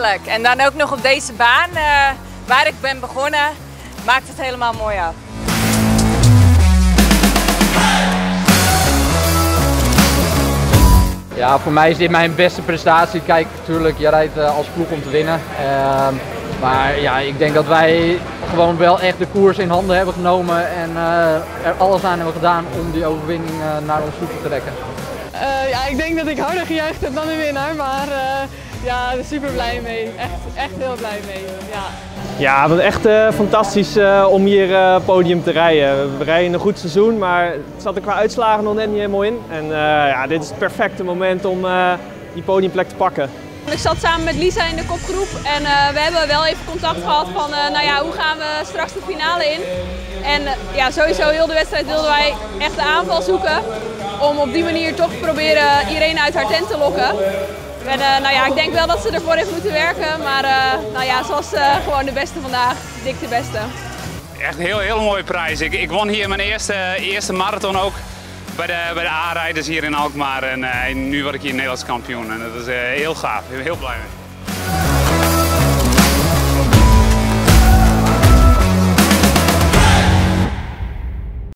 heerlijk. En dan ook nog op deze baan waar ik ben begonnen, maakt het helemaal mooi af. Ja, voor mij is dit mijn beste prestatie. Kijk, natuurlijk, je rijdt als ploeg om te winnen. Maar ja, ik denk dat wij gewoon wel echt de koers in handen hebben genomen en er alles aan hebben gedaan om die overwinning naar ons toe te trekken. Ja, ik denk dat ik harder gejuicht heb dan de winnaar, maar ja, er super blij mee. Echt heel blij mee. Ja. Ja, het was echt fantastisch om hier podium te rijden. We rijden een goed seizoen, maar het zat er qua uitslagen nog net niet helemaal in. En ja, dit is het perfecte moment om die podiumplek te pakken. Ik zat samen met Lisa in de kopgroep en we hebben wel even contact gehad van nou ja, hoe gaan we straks de finale in. En ja, sowieso heel de wedstrijd wilden wij echt de aanval zoeken om op die manier toch proberen Irene uit haar tent te lokken. En nou ja, ik denk wel dat ze ervoor heeft moeten werken, maar nou ja, ze was gewoon de beste vandaag, dik de beste. Echt een heel mooie prijs. Ik won hier mijn eerste marathon ook bij de A-rijders hier in Alkmaar en nu word ik hier Nederlands kampioen en dat is heel gaaf, heel blij mee.